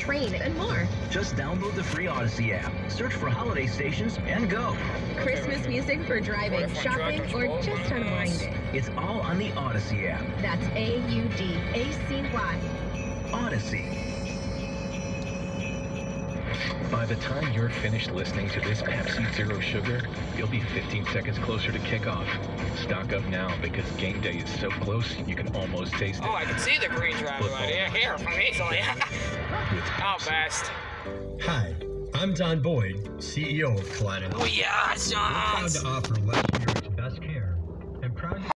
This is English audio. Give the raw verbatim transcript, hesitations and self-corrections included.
train, and more. Just download the free Odyssey app, search for holiday stations, and go. Christmas music for driving, shopping, or just unwinding. It's all on the Odyssey app. That's A U D A C Y. Odyssey. By the time you're finished listening to this Pepsi Zero Sugar, you'll be fifteen seconds closer to kickoff. Stock up now because game day is so close you can almost taste it. Oh, I can see the green driver right here, here from easily. Oh, best. Hi, I'm Don Boyd, C E O of Collide. Oh, yeah, We're proud to offer West Erie's best care and proud to